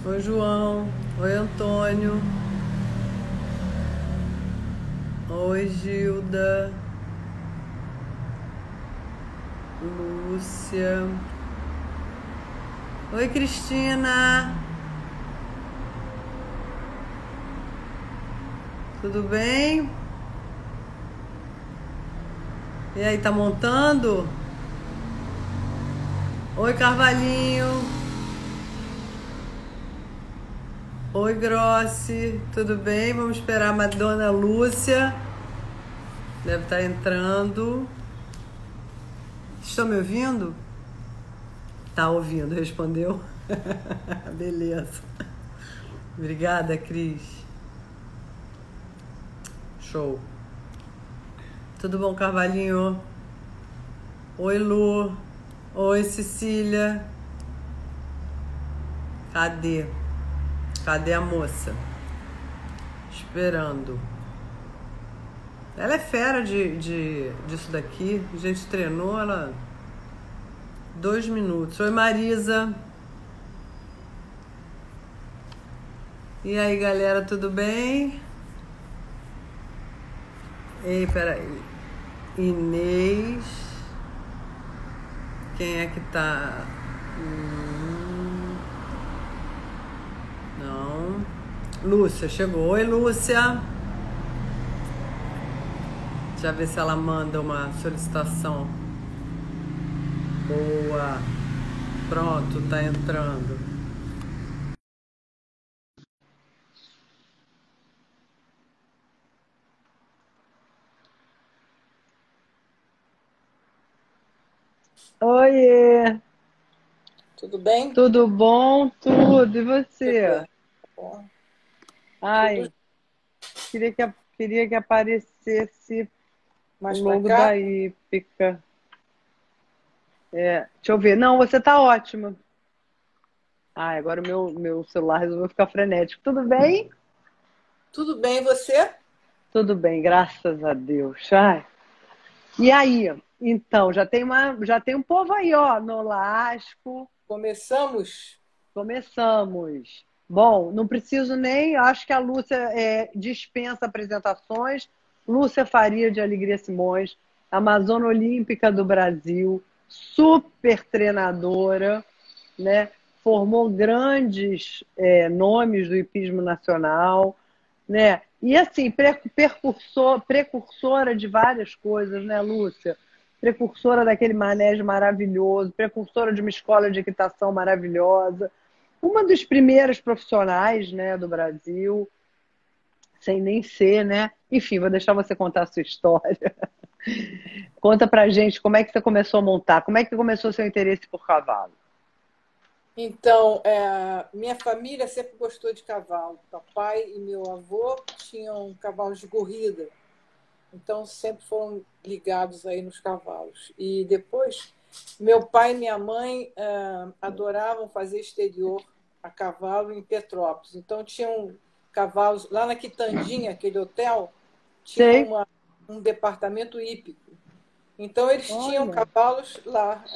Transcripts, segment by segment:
Oi, João. Oi, Antônio. Oi, Gilda. Lúcia. Oi, Cristina. Tudo bem? E aí, tá montando? Oi, Carvalhinho. Oi, Grossi. Tudo bem? Vamos esperar a Madonna Lúcia. Deve estar entrando. Estão me ouvindo? Tá ouvindo, respondeu. Beleza. Obrigada, Cris. Show. Tudo bom, Carvalhinho? Oi, Lu. Oi, Cecília. Cadê? Cadê a moça? Esperando. Ela é fera disso daqui. A gente treinou ela 2 minutos. Oi, Marisa. E aí, galera, tudo bem? Ei, peraí. Inês. Quem é que tá? Não. Lúcia, chegou. Oi, Lúcia. Deixa eu ver se ela manda uma solicitação. Boa. Pronto, tá entrando. Oiê. Tudo bem? Tudo bom? Tudo. E você? Super. Bom, tudo Ai, queria que aparecesse o mais para logo cá? da Ípica. Deixa eu ver. Não, você tá ótima. Ai, agora o meu celular resolveu ficar frenético. Tudo bem? Tudo bem, e você? Tudo bem, graças a Deus. Ai. E aí? Então, já tem um povo aí, ó, no Lasco. Começamos? Começamos. Bom, não preciso nem, acho que a Lúcia dispensa apresentações. Lúcia Faria de Alegria Simões, Amazona Olímpica do Brasil, super treinadora, né? Formou grandes nomes do hipismo nacional, né? E assim, precursora de várias coisas, né, Lúcia? Precursora daquele manejo maravilhoso, precursora de uma escola de equitação maravilhosa, uma dos primeiros profissionais, né, do Brasil, sem nem ser, né? Enfim, vou deixar você contar a sua história. Conta pra gente como é que você começou a montar, como é que começou o seu interesse por cavalo. Então, minha família sempre gostou de cavalo. Papai e meu avô tinham cavalos de corrida, então sempre foram ligados aí nos cavalos. E depois, meu pai e minha mãe adoravam fazer exterior a cavalo em Petrópolis. Então tinham cavalos lá na Quitandinha, aquele hotel, tinha Sei, um departamento hípico. Então eles tinham olha, cavalos lá.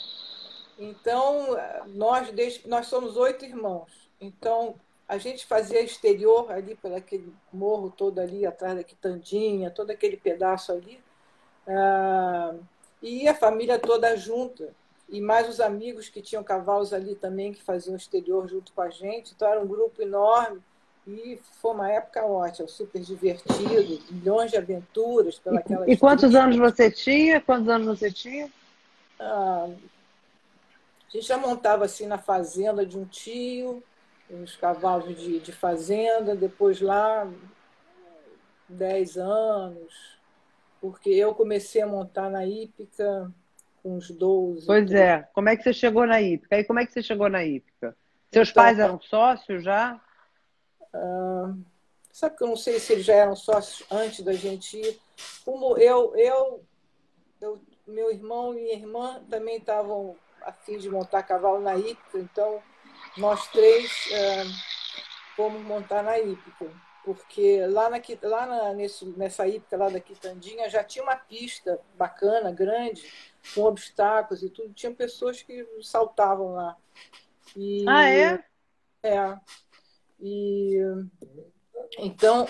Então nós somos 8 irmãos. Então a gente fazia exterior ali por aquele morro todo ali atrás da Quitandinha, todo aquele pedaço ali. Ah, e a família toda junta. E mais os amigos que tinham cavalos ali também, que faziam exterior junto com a gente. Então era um grupo enorme. E foi uma época ótima, super divertido, milhões de aventuras e pelas quantos anos trilhas. você tinha? Quantos anos você tinha? Ah, a gente já montava assim na fazenda de um tio, uns cavalos de fazenda, depois lá 10 anos, porque eu comecei a montar na hípica com uns 12, Pois 13. é, como é que você chegou na Ípica? E como é que você chegou na Ípica? Seus Então, pais eram sócios já? sabe que eu não sei se eles já eram sócios antes da gente ir. Como meu irmão e minha irmã também estavam a fim de montar cavalo na hípica, então nós três fomos montar na hípica, porque nessa hípica lá da Quitandinha já tinha uma pista bacana, grande, com obstáculos e tudo. Tinha pessoas que saltavam lá. Ah, E é? É. E então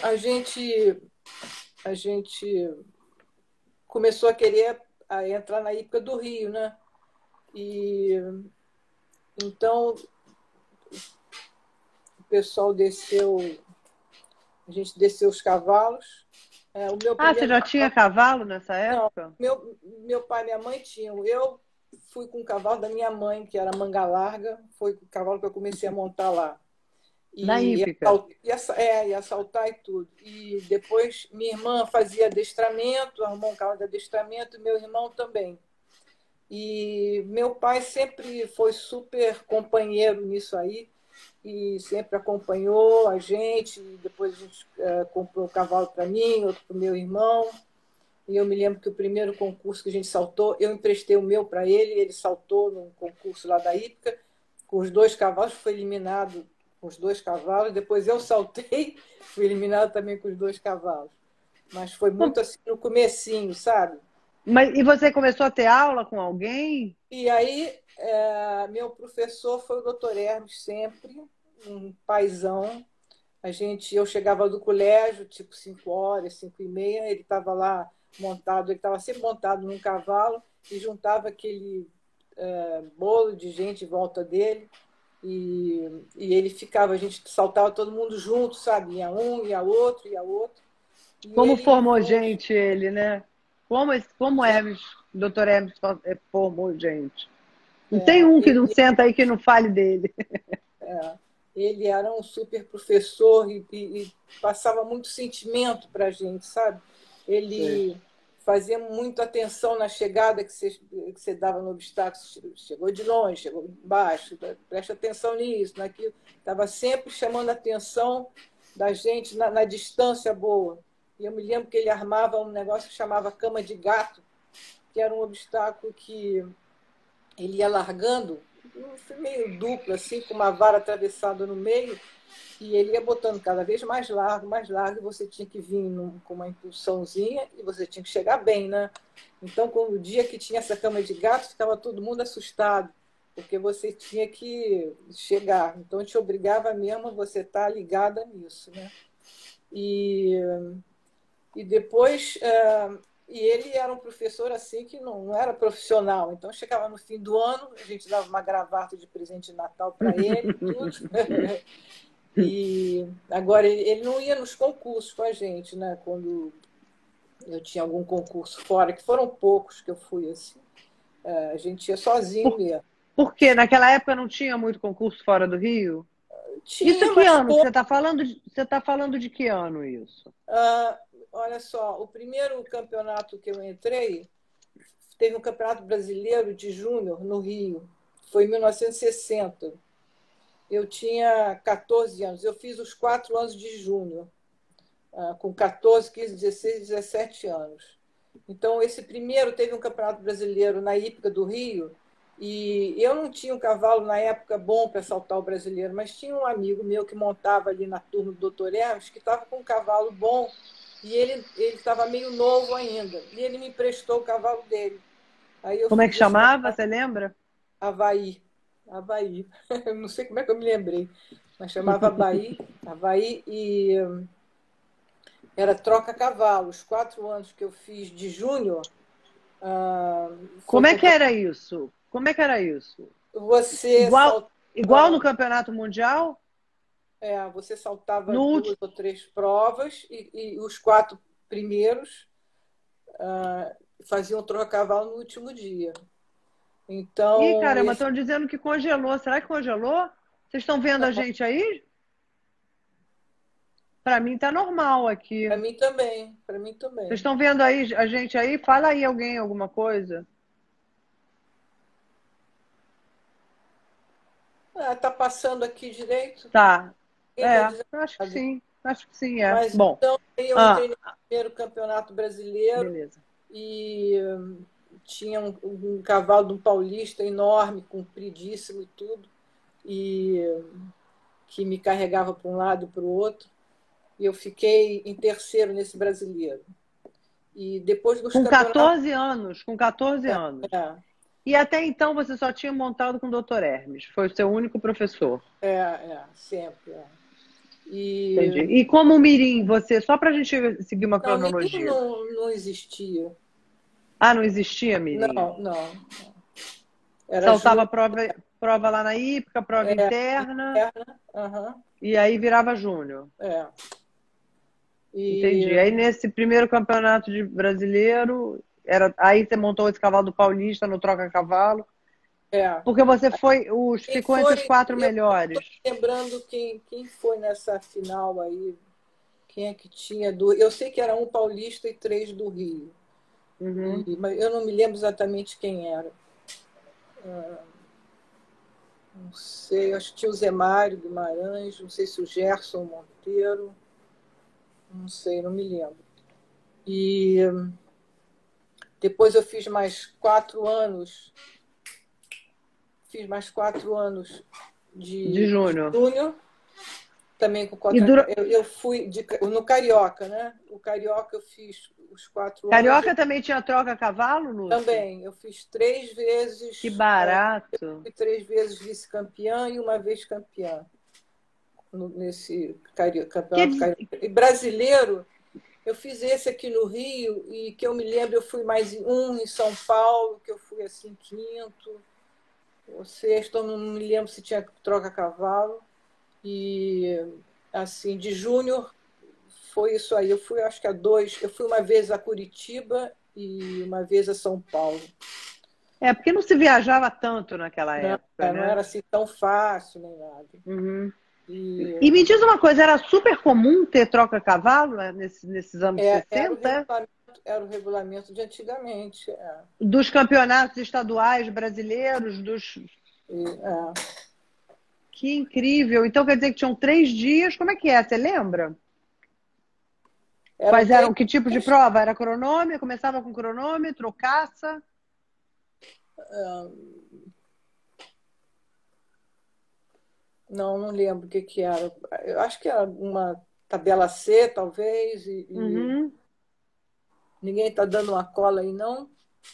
a gente começou a querer entrar na hípica do Rio, né? E então o pessoal desceu, a gente desceu os cavalos. O meu Ah, você primeiro já tinha cavalo nessa Não, época? meu pai e minha mãe tinham. Eu fui com o cavalo da minha mãe, que era manga larga, foi o cavalo que eu comecei a montar lá. Na E hípica. ia saltar e tudo. E depois minha irmã fazia adestramento, arrumou um cavalo de adestramento, e meu irmão também. E meu pai sempre foi super companheiro nisso aí, e sempre acompanhou a gente. Depois a gente comprou um cavalo para mim, outro para o meu irmão. E eu me lembro que o primeiro concurso que a gente saltou, eu emprestei o meu para ele, ele saltou num concurso lá da hípica, com os 2 cavalos, foi eliminado com os 2 cavalos, depois eu saltei, fui eliminado também com os 2 cavalos. Mas foi muito assim no comecinho, sabe? Mas, e você começou a ter aula com alguém? E aí, meu professor foi o doutor Hermes sempre, um paizão. Eu chegava do colégio, tipo 5 horas, 5 e meia, ele estava lá montado, ele estava sempre montado num cavalo e juntava aquele bolo de gente em volta dele e ele ficava, a gente saltava todo mundo junto, sabe? Ia um, ia outro, ia outro. E Como ele formou foi, gente ele, né? Como Hermes, Dr. Hermes formou gente. Não tem um que não ele senta aí que não fale dele. Ele era um super professor e passava muito sentimento para a gente, sabe? Sei. Ele fazia muito atenção na chegada que você dava no obstáculo. Chegou de longe, chegou de baixo, presta atenção nisso, naquilo. Estava sempre chamando a atenção da gente na distância boa. E eu me lembro que ele armava um negócio que chamava cama de gato, que era um obstáculo que ele ia largando, meio duplo, assim, com uma vara atravessada no meio, e ele ia botando cada vez mais largo, e você tinha que vir com uma impulsãozinha e você tinha que chegar bem, né? Então, quando o dia que tinha essa cama de gato, ficava todo mundo assustado, porque você tinha que chegar. Então, te obrigava mesmo a você estar ligada nisso, né? E, e depois e ele era um professor assim que não era profissional. Então chegava no fim do ano, a gente dava uma gravata de presente de Natal para ele, tudo. E agora ele não ia nos concursos com a gente, né? Quando eu tinha algum concurso fora, que foram poucos que eu fui assim. A gente ia sozinho Por, mesmo. por quê? Naquela época não tinha muito concurso fora do Rio? Isso Tinha, que mas ano que você pouco. está falando? Você está falando de que ano isso? Olha só, o primeiro campeonato que eu entrei teve um campeonato brasileiro de júnior no Rio. Foi em 1960. Eu tinha 14 anos. Eu fiz os 4 anos de júnior, com 14, 15, 16, 17 anos. Então, esse primeiro teve um campeonato brasileiro na hípica do Rio, e eu não tinha um cavalo na época bom para saltar o brasileiro, mas tinha um amigo meu que montava ali na turma do Dr. Hermes, que estava com um cavalo bom, e ele estava meio novo ainda, e ele me emprestou o cavalo dele. Aí eu Como é que fiz esse chamava? Você lembra? Havaí. Havaí. Eu não sei como é que eu me lembrei, mas chamava Havaí e era troca-cavalo. Os 4 anos que eu fiz de júnior foi Como é com que era isso? Como é que era isso? você Igual, igual no saltava, Campeonato Mundial? você saltava No 2 último. ou 3 provas e os 4 primeiros faziam troca-cavalo no último dia. Ih, Então, caramba, estão dizendo que congelou. Será que congelou? Vocês estão vendo a gente aí? Para mim tá normal aqui. para mim também, para mim Vocês também. estão vendo aí a gente aí? Fala aí alguém alguma coisa. Tá passando aqui direito, Tá. ninguém está É, dizendo eu acho que nada. sim. Acho que sim, é. Mas Bom. então aí eu entrei Ah, no primeiro campeonato brasileiro beleza. e tinha um cavalo de um paulista enorme, compridíssimo e tudo, e que me carregava para um lado e para o outro. E eu fiquei em terceiro nesse brasileiro. E depois dos Com campeonatos. 14 anos, com 14 É, anos. é. E até então você só tinha montado com o Dr. Hermes. Foi o seu único professor. Sempre. E Entendi. E como mirim, você, só para a gente seguir uma não, mirim cronologia. não existia. Ah, não existia mirim? Não. Era Saltava júnior, prova lá na hípica, prova interna, interna. Aham, e aí virava júnior. é. Entendi. E Aí nesse primeiro campeonato de brasileiro, aí você montou esse cavalo do Paulista no troca-cavalo, é. porque você Quem ficou entre os foi? quatro Eu estou melhores. lembrando quem foi nessa final aí. Quem é que tinha do. Eu sei que era um paulista e três do Rio. Uhum. Mas eu não me lembro exatamente quem era. Não sei, acho que tinha o Zé Mário Guimarães, não sei se o Gerson Monteiro, não sei, não me lembro. E depois eu fiz mais 4 anos De de júnior. júnior, também com E contra. Eu fui no Carioca, né? O Carioca eu fiz os 4 anos. Carioca também tinha troca-cavalo, Lúcia? Também, eu fiz 3 vezes, Que barato. fui 3 vezes vice-campeã e uma vez campeã nesse Quer campeonato dizer, carioca. E brasileiro, eu fiz esse aqui no Rio e que eu me lembro, eu fui mais um em São Paulo, que eu fui assim quinto ou sexto, eu não me lembro se tinha troca-cavalo. E assim, de júnior foi isso aí. Eu fui, acho que eu fui uma vez a Curitiba e uma vez a São Paulo. porque não se viajava tanto naquela Não, época, não era né? assim tão fácil nem nada. Uhum. E E me diz uma coisa, era super comum ter troca-cavalo, né, nesses anos era 60? o regulamento de antigamente. Dos campeonatos estaduais brasileiros, E, Que incrível! Então quer dizer que tinham 3 dias. Como é que é? Você lembra? eram Quais três. eram? Que tipo de prova? Era cronômetro? Começava com cronômetro, caça? Não lembro o que era. Eu acho que era uma tabela C, talvez, e Uhum. ninguém está dando uma cola aí, não.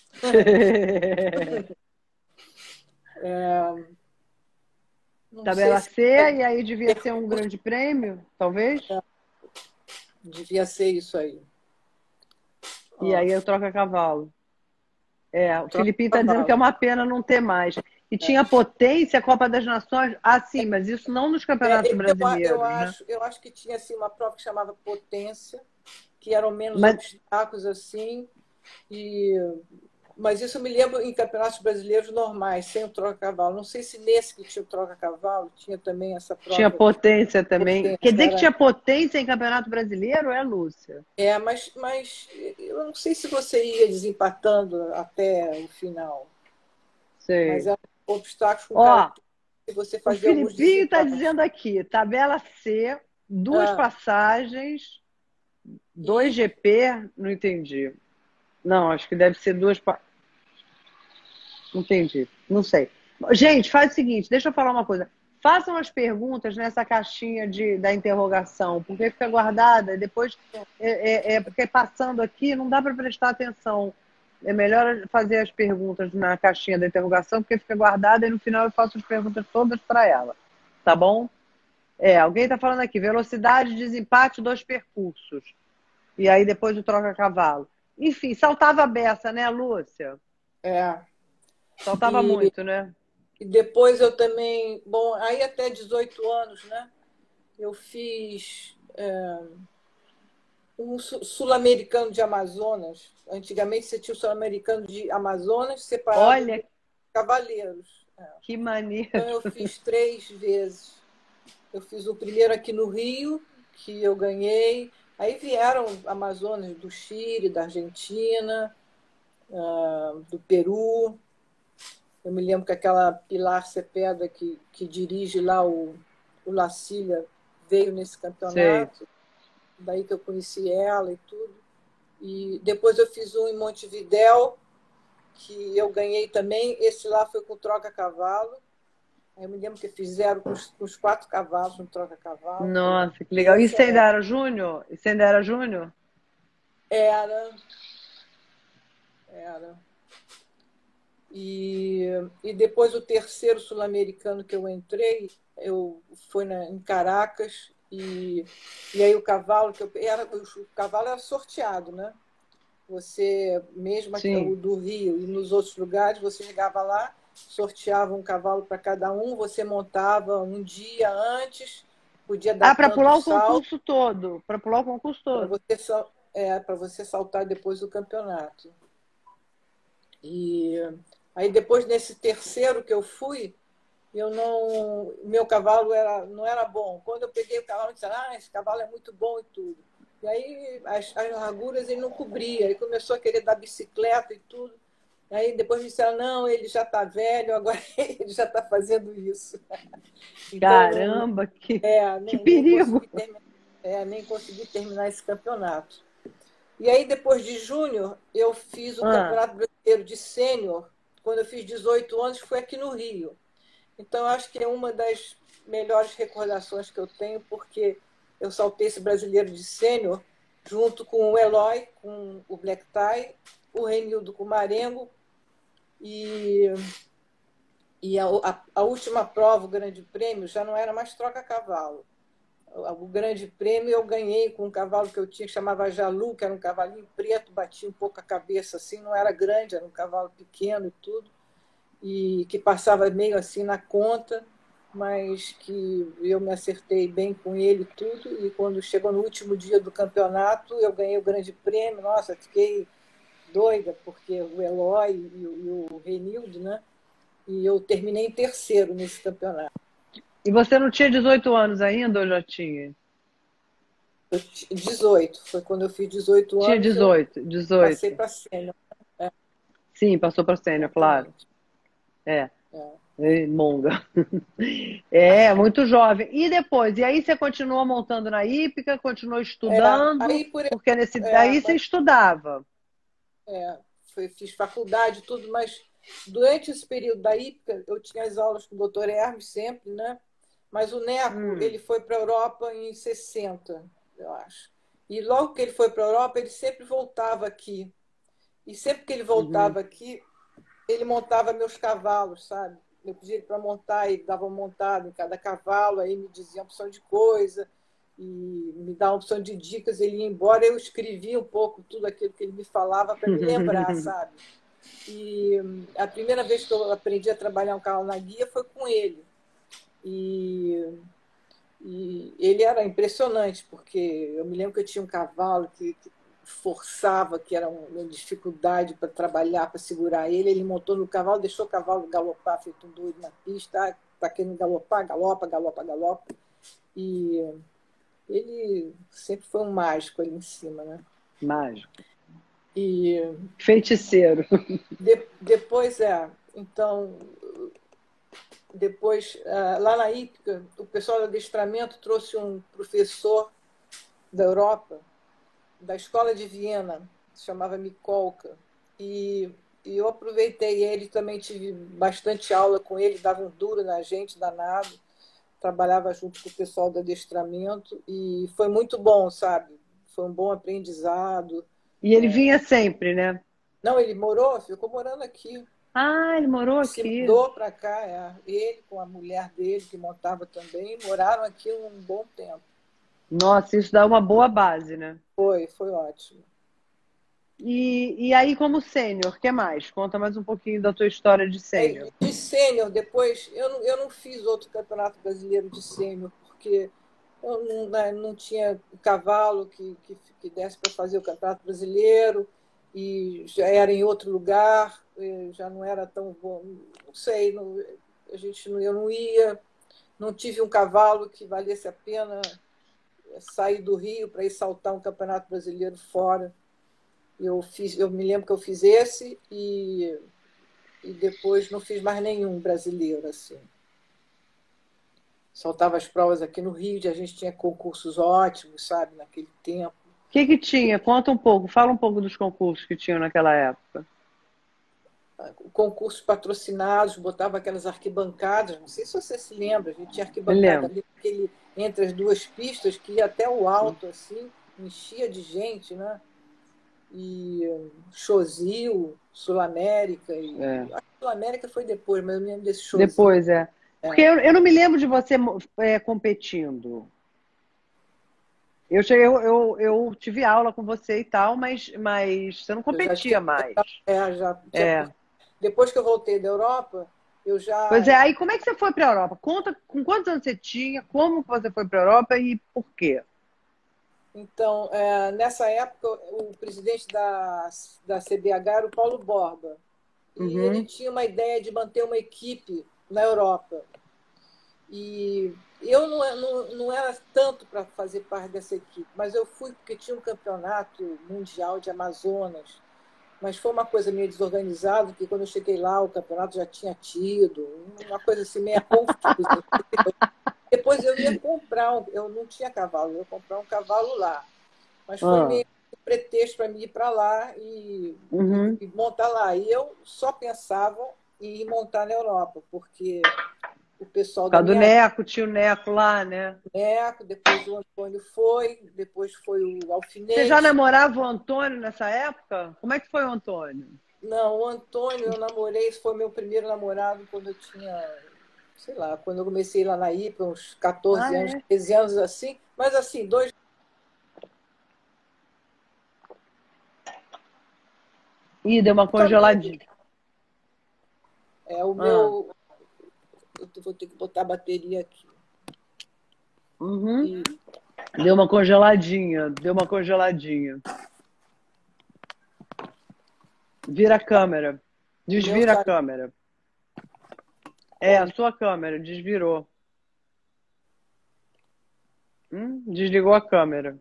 Não sei Tabela se C, e aí devia ser um percurso grande prêmio, talvez. devia ser isso aí. E Ó, aí eu troco a cavalo. O troca Filipinho está dizendo que é cavalo. uma pena não ter mais. E tinha potência, Copa das Nações. Ah, sim, mas isso não nos campeonatos brasileiros, né? Eu acho que tinha assim, uma prova que chamava Potência, que eram menos Mas, obstáculos assim. E Mas isso eu me lembro em campeonatos brasileiros normais, sem o troca-cavalo. Não sei se nesse que tinha o troca-cavalo tinha também essa tinha prova. potência também. Quer Potência dizer que era. tinha potência em campeonato brasileiro, Lúcia? Mas eu não sei se você ia desempatando até o final. Mas Sei. eram obstáculos com Ó, características que você o fazia alguns Filipinho está desempates. dizendo aqui, tabela C, duas Ah, passagens, dois e GP, não entendi. Não, acho que deve ser Entendi, não sei. Gente, faz o seguinte, deixa eu falar uma coisa. Façam as perguntas nessa caixinha da interrogação, porque fica guardada, depois porque passando aqui não dá para prestar atenção. É melhor fazer as perguntas na caixinha da interrogação, porque fica guardada e no final eu faço as perguntas todas para ela. Tá bom? Alguém está falando aqui, velocidade, desempate, 2 percursos. E aí depois o troca-cavalo. Enfim, saltava a beça, né, Lúcia? é, Saltava e, muito, né? e depois eu também. Bom, aí até 18 anos, né? Eu fiz um sul-americano de Amazonas. Antigamente você tinha o sul-americano de Amazonas separado Olha de cavaleiros. que Então maneiro. eu fiz 3 vezes. Eu fiz o primeiro aqui no Rio, que eu ganhei. Aí vieram Amazonas do Chile, da Argentina, do Peru. Eu me lembro que aquela Pilar Cepeda que dirige lá o Lacília veio nesse Sei. campeonato. Daí que eu conheci ela e tudo. E depois eu fiz um em Montevidéu, que eu ganhei também. Esse lá foi com troca-cavalo. Aí eu me lembro que fizeram com os 4 cavalos no troca-cavalo. Nossa, que legal. E Esse você ainda era júnior? E você ainda era júnior? era. E depois o terceiro sul-americano que eu entrei, foi em Caracas, e aí o cavalo o cavalo era sorteado, né? Você, mesmo o Sim. do Rio e nos outros lugares, você chegava lá, sorteava um cavalo para cada um, você montava um dia antes, podia dar Ah, para tanto pular o salto concurso todo. Para pular o concurso para todo. para você saltar depois do campeonato. E aí depois nesse terceiro que eu fui, meu cavalo não era bom. Quando eu peguei o cavalo, eu disse, esse cavalo é muito bom e tudo. E aí as larguras ele não cobria, ele começou a querer dar bicicleta e tudo. Aí depois me disseram, não, ele já está velho, agora ele já está fazendo isso. Então, Caramba, que nem perigo! consegui nem consegui terminar esse campeonato. E aí, depois de júnior, eu fiz o Ah, Campeonato Brasileiro de Sênior, quando eu fiz 18 anos, foi aqui no Rio. Então, acho que é uma das melhores recordações que eu tenho, porque eu saltei esse brasileiro de sênior junto com o Eloy, com o Black Tie, o Renildo com o Marengo, e, a última prova, o Grande Prêmio, já não era mais troca-cavalo. O Grande Prêmio eu ganhei com um cavalo que eu tinha, que chamava Jalu, que era um cavalinho preto, batia um pouco a cabeça assim, não era grande, era um cavalo pequeno e tudo, e que passava meio assim na conta, mas que eu me acertei bem com ele e tudo, e quando chegou no último dia do campeonato, eu ganhei o Grande Prêmio, nossa, fiquei doida, porque o Eloy e o Renildo, né? E eu terminei em terceiro nesse campeonato. e você não tinha 18 anos ainda ou já tinha? 18, foi quando eu fiz 18 Tinha anos, eu 18, passei 18. para sênior. Sim, passou para sênior, claro. Exatamente. É. É. Monga. É, muito jovem. E depois? E aí você continuou montando na hípica, continuou estudando, Aí, por porque daí você mas, estudava. fiz faculdade, tudo, mas durante esse período da hípica, eu tinha as aulas com o doutor Hermes sempre, né? Mas o Neco, Hum, ele foi para a Europa em 60, eu acho. E logo que ele foi para a Europa, ele sempre voltava aqui. E sempre que ele uhum. voltava aqui, ele montava meus cavalos, sabe? Eu pedia ele para montar, ele dava uma montada em cada cavalo, aí me dizia uma opção de coisa, e me dava uma opção de dicas, ele ia embora, eu escrevia um pouco tudo aquilo que ele me falava para me lembrar, sabe? E a primeira vez que eu aprendi a trabalhar um cavalo na guia foi com ele. E, e ele era impressionante, porque eu me lembro que eu tinha um cavalo que forçava, que era uma dificuldade para trabalhar, para segurar ele. Ele montou no cavalo, deixou o cavalo galopar, feito um doido na pista. Está querendo galopar, galopa, galopa, galopa. E ele sempre foi um mágico ali em cima, né? Mágico. E Feiticeiro. depois, então, depois, lá na hípica, o pessoal do adestramento trouxe um professor da Europa, da escola de Viena, se chamava Mikolka, e eu aproveitei ele, também tive bastante aula com ele, dava um duro na gente, danado, trabalhava junto com o pessoal do adestramento, e foi muito bom, sabe? Foi um bom aprendizado. E ele vinha sempre, né? Não, ele ficou morando aqui, Ah, ele morou se aqui. mudou para cá, ele com a mulher dele, que montava também, moraram aqui um bom tempo. Nossa, isso dá uma boa base, né? Foi ótimo. E aí, como sênior, o que mais? Conta mais um pouquinho da tua história de sênior. De sênior, depois, eu não fiz outro campeonato brasileiro de sênior, porque eu não tinha cavalo que desse para fazer o campeonato brasileiro, e já era em outro lugar, já não era tão bom, não sei, eu não ia, não tive um cavalo que valesse a pena sair do Rio para ir saltar um campeonato brasileiro fora. Eu me lembro que eu fiz esse e depois não fiz mais nenhum brasileiro assim. Saltava as provas aqui no Rio, a gente tinha concursos ótimos, sabe, naquele tempo. O que que tinha? Conta um pouco, fala um pouco dos concursos que tinham naquela época. Concursos patrocinados, botava aquelas arquibancadas, não sei se você se lembra, a gente tinha Me arquibancada lembro. ali entre as duas pistas, que ia até o alto, assim, enchia de gente, né? E Chozil, Sul América, e É. Sul Sul-América foi depois, mas eu me lembro desse show. Depois, é. Porque eu não me lembro de você competindo. Eu tive aula com você e tal, mas você não competia mais. Depois que eu voltei da Europa, eu já... Pois é, aí como é que você foi para a Europa? Conta com quantos anos você tinha, como você foi para a Europa e por quê? Então, nessa época, o presidente da CBH era o Paulo Borba. E ele tinha uma ideia de manter uma equipe na Europa. E eu não era tanto para fazer parte dessa equipe, mas eu fui porque tinha um campeonato mundial de Amazonas. Mas foi uma coisa meio desorganizada, que quando eu cheguei lá, o campeonato já tinha tido, uma coisa assim meio confusa. Depois eu ia comprar, eu não tinha cavalo, eu ia comprar um cavalo lá. Mas foi meio um pretexto para mim ir para lá e montar lá. E eu só pensava em montar na Europa, porque o pessoal da do Neco, tinha o Neco lá, né? Neco, depois o Antônio foi, depois foi o Alfinete. Você já namorava o Antônio nessa época? Como é que foi o Antônio? Não, o Antônio eu namorei, foi meu primeiro namorado quando eu tinha, sei lá, quando eu comecei lá na IPA, uns 14 anos, 13 anos assim, mas assim, 2... Ih, deu uma congeladinha. O meu... Eu vou ter que botar a bateria aqui. Deu uma congeladinha, deu uma congeladinha. Vira a câmera. Desvira a câmera. A sua câmera, desvirou. Desligou a câmera.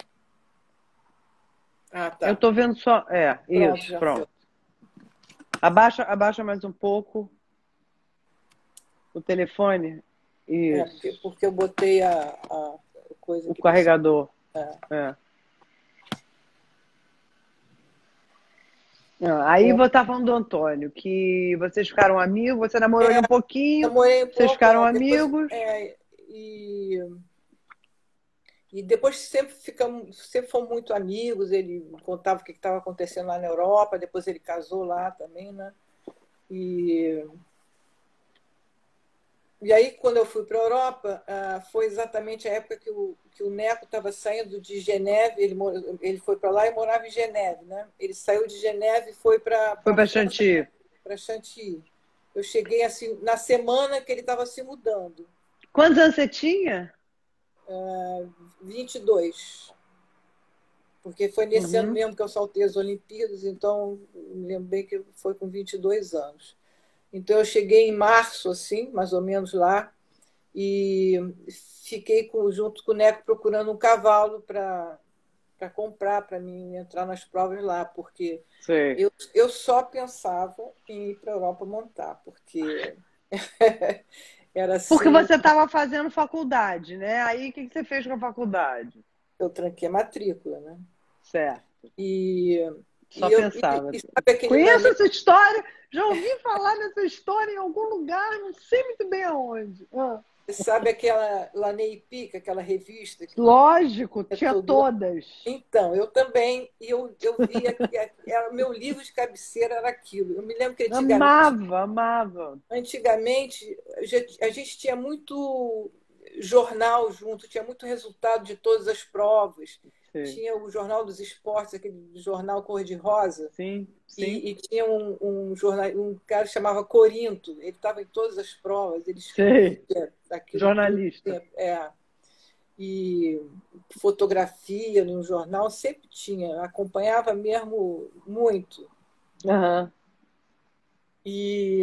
Ah, tá. Eu tô vendo só... isso, pronto. Abaixa mais um pouco o telefone. Isso. Porque eu botei a coisa aqui. O carregador. Aí você tá falando do Antônio, que vocês ficaram amigos, você namorou ele um pouquinho, namorei um pouco, vocês ficaram amigos. E depois sempre fomos muito amigos, ele contava o que estava acontecendo lá na Europa, depois ele casou lá também, né? E aí, quando eu fui para a Europa, foi exatamente a época que o Neco estava saindo de Geneve, ele foi para lá e morava em Geneve, né? Ele saiu de Geneve e foi para Chantilly. Para Chantilly. Eu cheguei assim na semana que ele estava se mudando. Quantos anos você tinha? 22. Porque foi nesse ano mesmo que eu saltei as Olimpíadas, então me lembro bem que foi com 22 anos. Então eu cheguei em março, assim, mais ou menos lá, e fiquei junto com o Neco procurando um cavalo para comprar, para mim entrar nas provas lá, porque eu só pensava em ir para a Europa montar, porque era assim... Porque você estava fazendo faculdade, né? Aí o que você fez com a faculdade? Eu tranquei a matrícula, né? Certo. Só pensava. Conheço essa história, já ouvi falar nessa história em algum lugar, não sei muito bem aonde. Sabe aquela La Neipica, aquela revista? Lógico, tinha todas. Então, eu também, e eu via que meu livro de cabeceira era aquilo. Eu me lembro que amava. Antigamente, a gente tinha muito jornal junto, tinha muito resultado de todas as provas. Tinha o Jornal dos Esportes, aquele jornal cor-de-rosa. Sim. E tinha um cara que chamava Corinto, ele estava em todas as provas, ele escrevia aquilo. Jornalista. E fotografia no jornal sempre tinha, acompanhava mesmo muito. E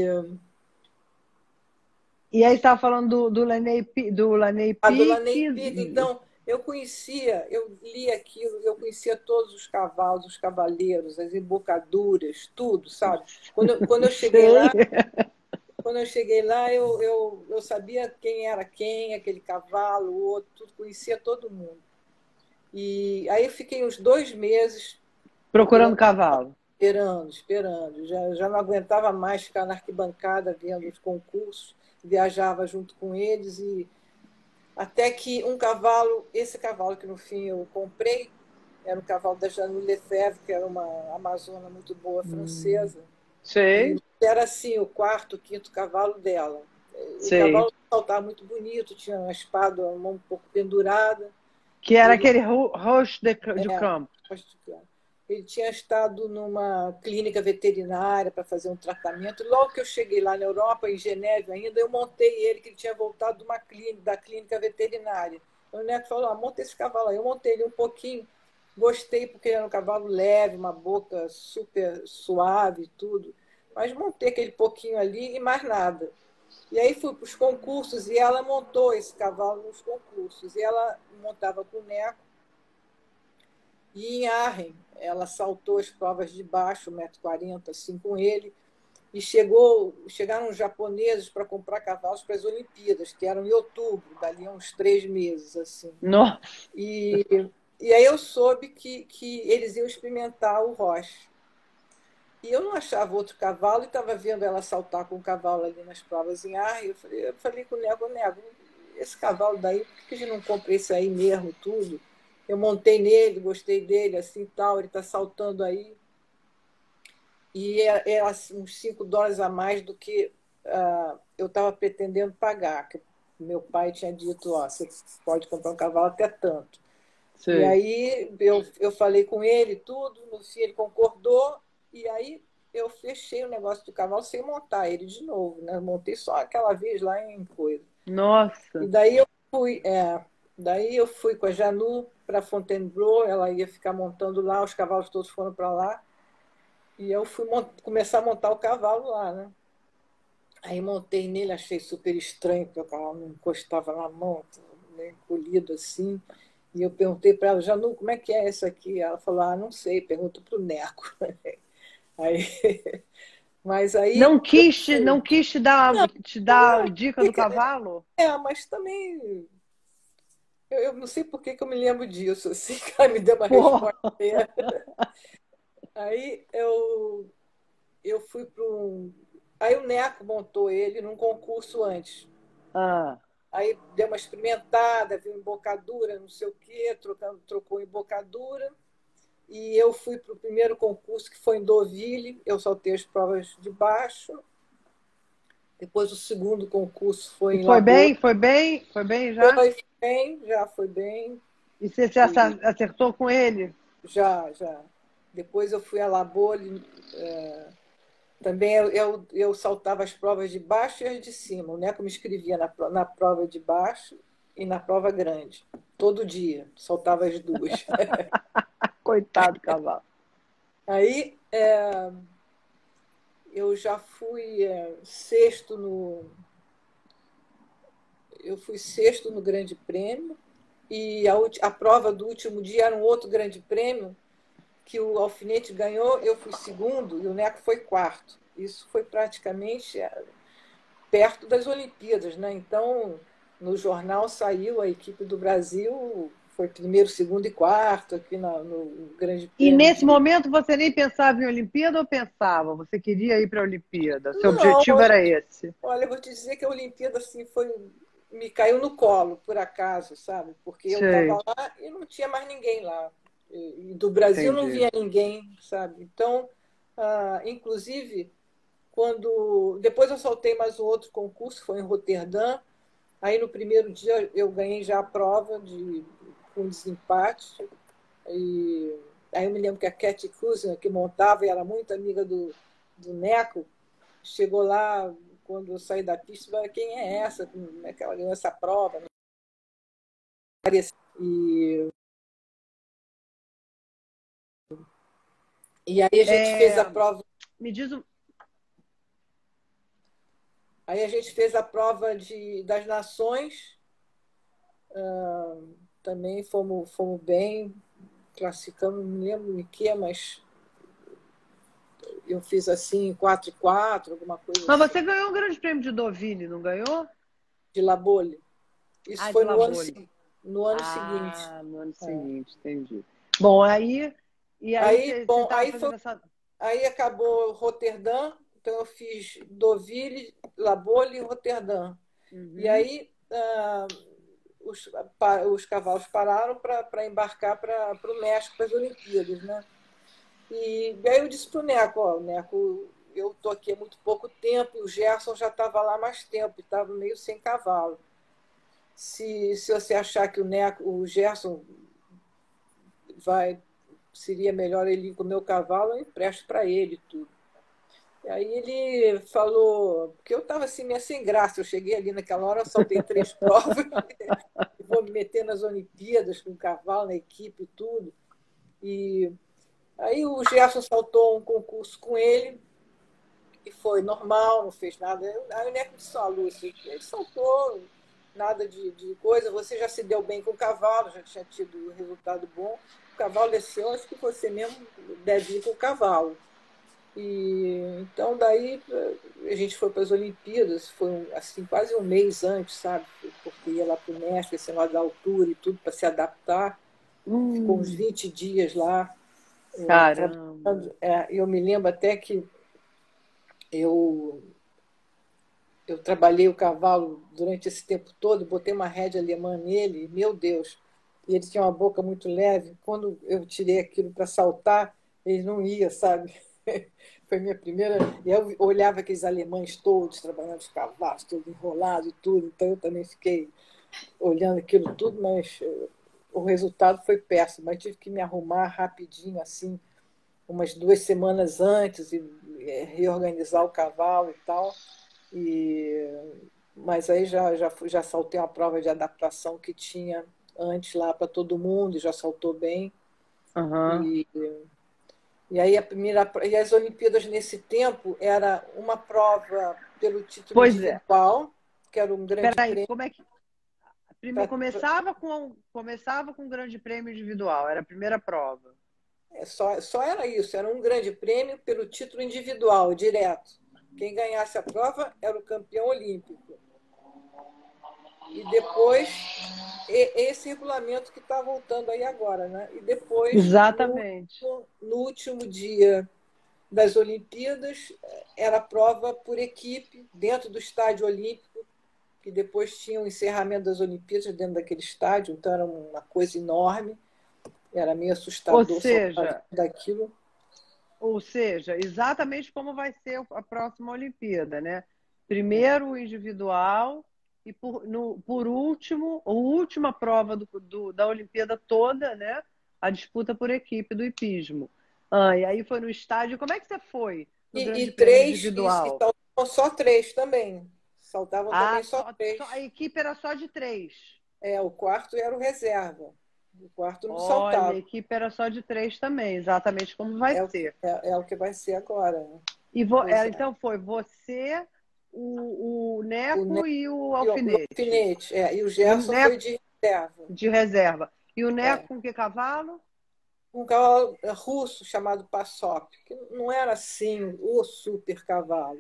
aí você estava falando do Laney Pique. Do Laney Pique, então... Eu lia aquilo, eu conhecia todos os cavalos, os cavaleiros, as embocaduras, tudo, sabe? Quando eu cheguei lá, eu sabia quem era quem, aquele cavalo, o outro, tudo, conhecia todo mundo. E aí eu fiquei uns 2 meses... Procurando cavalo. Esperando. Já não aguentava mais ficar na arquibancada vendo os concursos, viajava junto com eles e... Até que esse cavalo que no fim eu comprei, era um cavalo da Jeanne Lefebvre, que era uma amazona muito boa francesa. Sei, Era assim, o quarto, o quinto cavalo dela. O sei. cavalo saltava muito bonito, tinha uma espada, uma mão um pouco pendurada. Que era Ele aquele Roche de é, Campo. acho que é. Ele tinha estado numa clínica veterinária para fazer um tratamento. Logo que eu cheguei lá na Europa, em Geneve ainda, eu montei ele, que ele tinha voltado de uma clínica, da clínica veterinária. O Neco falou, monta esse cavalo aí. Eu montei ele um pouquinho, gostei porque ele era um cavalo leve, uma boca super suave e tudo. Mas montei aquele pouquinho ali e mais nada. E aí fui para os concursos e ela montou esse cavalo nos concursos. E ela montava com o Neco. E em Arren, ela saltou as provas de baixo, 1,40 m, assim, com ele. E chegaram os japoneses para comprar cavalos para as Olimpíadas, que eram em outubro, dali a uns 3 meses. Assim. Nossa, E, e aí eu soube que eles iam experimentar o Roche. E eu não achava outro cavalo e estava vendo ela saltar com o cavalo ali nas provas em Arren. Eu falei com o Nego, esse cavalo daí, por que a gente não compra esse aí mesmo, tudo? Eu montei nele, gostei dele, assim tal, ele está saltando aí. E é assim, uns $5 a mais do que eu estava pretendendo pagar. Que meu pai tinha dito, ó, você pode comprar um cavalo até tanto. E sei. aí eu falei com ele tudo, no fim ele concordou, e aí eu fechei o negócio do cavalo sem montar ele de novo, né? Montei só aquela vez lá em coisa. E Nossa. daí eu fui com a Janu para Fontainebleau, ela ia ficar montando lá, os cavalos todos foram para lá, e eu fui começar a montar o cavalo lá, né? Aí montei nele, achei super estranho, porque o cavalo não encostava na mão, meio encolhido assim. E eu perguntei para ela, Janu, como é que é isso aqui? Ela falou, não sei, pergunta para o Neco. Aí, mas aí eu Não fui. quis te dar Não, dica do cavalo? mas também eu não sei por que eu me lembro disso, assim, que ela me deu uma Pô. resposta. Aí eu fui para um. Aí o Neco montou ele num concurso antes. Ah, Aí deu uma experimentada, viu embocadura, não sei o quê, trocou embocadura. E eu fui para o primeiro concurso, que foi em Deauville, eu saltei as provas de baixo. Depois o segundo concurso foi e em Labor. foi bem já? Foi bem, já foi bem. E você se E acertou com ele? já. Depois eu fui a Labor. Também eu saltava as provas de baixo e as de cima. O Neco me escrevia na prova de baixo e na prova grande. Todo dia, saltava as duas. Coitado do cavalo. Aí eu já fui sexto no. Eu fui sexto no Grande Prêmio e a prova do último dia era um outro Grande Prêmio que o Alfinete ganhou, eu fui segundo e o Neco foi quarto. Isso foi praticamente perto das Olimpíadas, né? Então, no jornal saiu a equipe do Brasil, foi primeiro, segundo e quarto aqui no Grande E Prêmio nesse de... momento você nem pensava em Olimpíada ou pensava? Você queria ir para a Olimpíada? Seu Não, objetivo era esse? olha, eu vou te dizer que a Olimpíada assim, me caiu no colo, por acaso, sabe? Porque eu estava Sei, lá e não tinha mais ninguém lá. E do Brasil não entendi. via ninguém, sabe? Então, inclusive, quando depois eu soltei mais um outro concurso, foi em Roterdã. Aí no primeiro dia eu ganhei já a prova com desempate. E aí eu me lembro que a Cat Cousin, que montava e era muito amiga do Neco, chegou lá quando eu saí da pista e falou, quem é essa? Como é que ela ganhou essa prova? E, e aí a gente fez a É, prova. me diz, Aí a gente fez a prova das nações, também fomos bem, classificamos, não me lembro em que, mas eu fiz assim 4-4, alguma coisa mas assim, você ganhou o Grande Prêmio de Deauville, não ganhou? de Labole. Isso Ah, de foi no ano, Labole. no ano seguinte. Ah, no ano É. seguinte, entendi. Bom, aí Aí, você bom, estava fazendo essa. aí acabou Roterdã, então eu fiz Deauville, Labole e Roterdã. E Uhum. aí os cavalos pararam para embarcar para o México, para as Olimpíadas, né? E aí eu disse para o Neco, ó, Neco, eu estou aqui há muito pouco tempo, e o Gerson já estava lá há mais tempo, estava meio sem cavalo. Se você achar que o Gerson seria melhor ele ir com o meu cavalo, eu empresto para ele tudo. E aí ele falou, porque eu estava assim, meio sem graça, eu cheguei ali naquela hora, saltei 3 provas, vou me meter nas Olimpíadas com o cavalo, na equipe e tudo. E aí o Gerson saltou um concurso com ele, e foi normal, não fez nada. Aí o Neco disse, Lúcia, ele saltou, nada de coisa, você já se deu bem com o cavalo, já tinha tido resultado bom. O cavalo desceu, acho que você mesmo deve ir com o cavalo. E então daí a gente foi para as Olimpíadas, foi assim quase um mês antes, sabe? Porque ia lá para o México, esse negócio da altura e tudo para se adaptar. Ficou uns 20 dias lá. Caramba! Eu me lembro até que eu trabalhei o cavalo durante esse tempo todo, botei uma rédea alemã nele, e, meu Deus, e ele tinha uma boca muito leve. Quando eu tirei aquilo para saltar, ele não ia, sabe? Foi minha primeira. E eu olhava aqueles alemães todos trabalhando os cavalos, todo enrolado e tudo, então eu também fiquei olhando aquilo tudo, mas o resultado foi péssimo. Mas tive que me arrumar rapidinho, assim, umas 2 semanas antes, e reorganizar o cavalo e tal. Mas aí já saltei uma prova de adaptação que tinha antes lá para todo mundo, e já saltou bem. Uhum. E aí e as Olimpíadas nesse tempo era uma prova pelo título Pois é. individual, que era um grande Peraí, prêmio. como é que começava com um grande prêmio individual, era a primeira prova. Só era isso, era um grande prêmio pelo título individual, direto. Quem ganhasse a prova era o campeão olímpico. E depois, esse regulamento que está voltando aí agora, né? E depois, Exatamente. no último dia das Olimpíadas, era prova por equipe, dentro do estádio olímpico, que depois tinha o encerramento das Olimpíadas dentro daquele estádio, então era uma coisa enorme, era meio assustador daquilo. Ou seja, exatamente como vai ser a próxima Olimpíada, né? Primeiro o individual e por último, a última prova da Olimpíada toda, né? A disputa por equipe do hipismo. E aí foi no estádio. Como é que você foi no Grande Prêmio E individual? saltavam só 3 também. Saltavam também só 3. A equipe era só de 3. O quarto era o reserva. O quarto não Olha, a saltava. equipe era só de 3 também, exatamente como vai ser. É o que vai ser agora. Então foi você, o Neco O e o E o Alfinete. Alfinete, e o E o Gerson foi Neco de reserva. de reserva. E o Neco É. com que cavalo? Um cavalo russo chamado Passop, que não era assim o super cavalo.